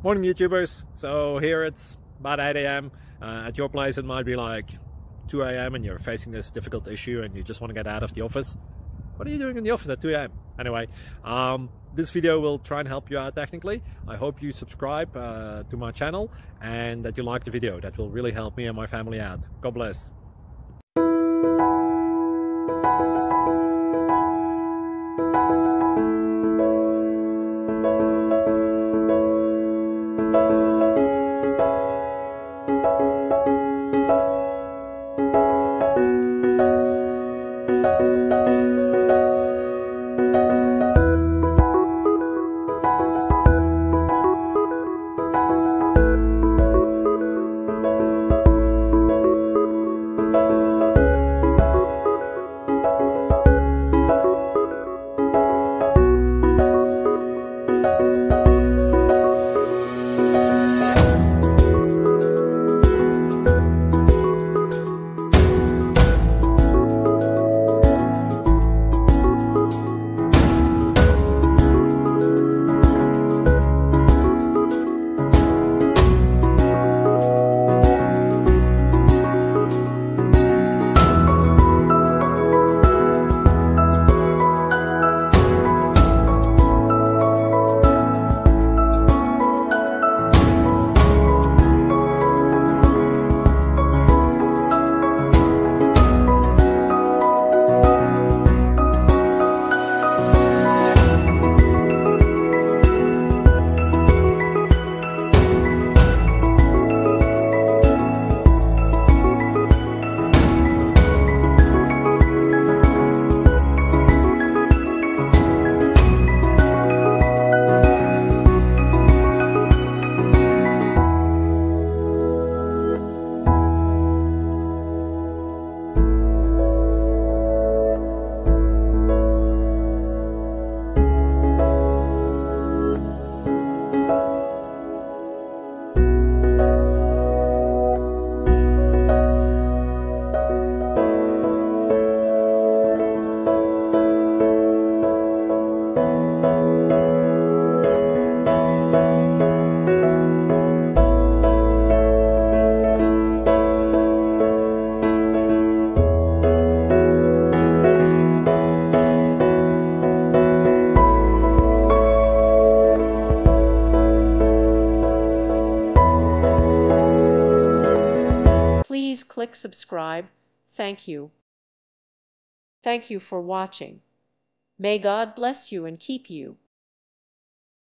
Morning YouTubers. So here it's about 8 a.m. At your place it might be like 2 a.m. and you're facing this difficult issue and you just want to get out of the office. What are you doing in the office at 2 a.m.? Anyway, this video will try and help you out technically. I hope you subscribe to my channel and that you like the video. That will really help me and my family out. God bless. Please click subscribe. Thank you. Thank you for watching. May God bless you and keep you.